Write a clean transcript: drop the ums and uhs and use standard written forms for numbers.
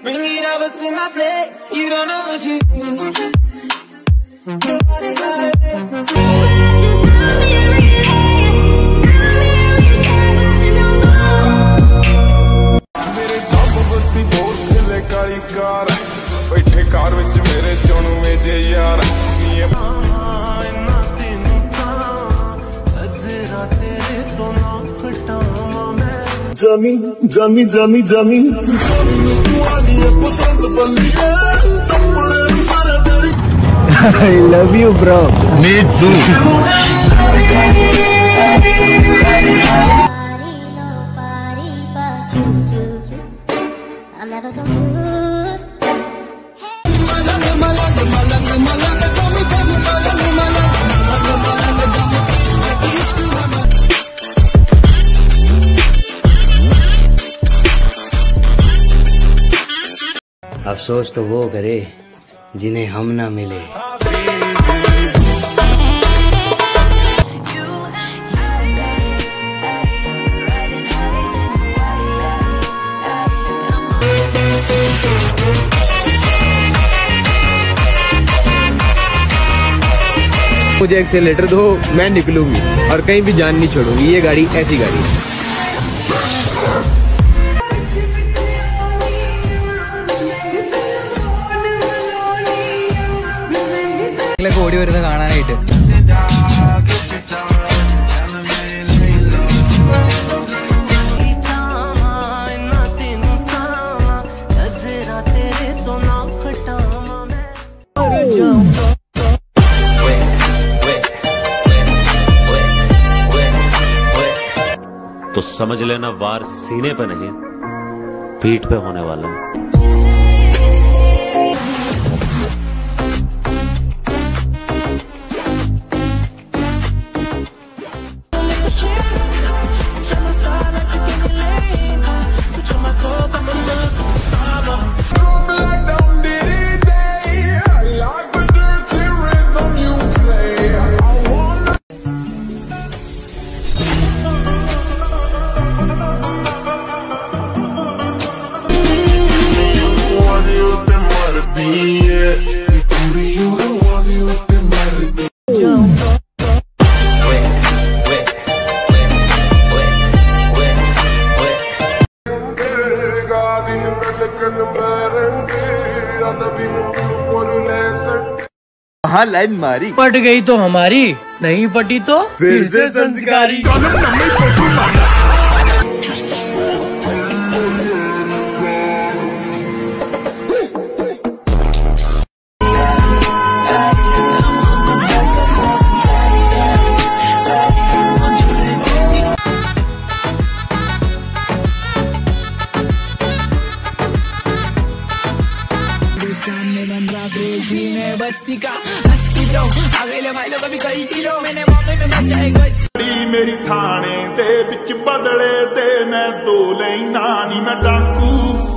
Bring it over to my plate. You don't know what you do. मेरे जब बस्ती बोल थे काली कार बैठे कार विच मेरे चोनू में जे यार जमी जमी जमी जमी I love you, bro. Me too. I'm never confused. अफसोस तो वो करे जिन्हें हम ना मिले। मुझे एक्सेलेरेटर दो, मैं निकलूंगी और कहीं भी जान नहीं छोड़ूंगी। ये गाड़ी ऐसी गाड़ी है। ഓടി വരുന്നത് കാണാനായിട്ട് तो समझ लेना वार सीने पे नहीं पीठ पे होने वाला है। हाँ लाइन मारी, पट गई तो हमारी, नहीं पटी तो फिर से संस्कारी। बस्ती का मेरी थाने दे विच बदले ते मैं दो लेना नी मैं डाकू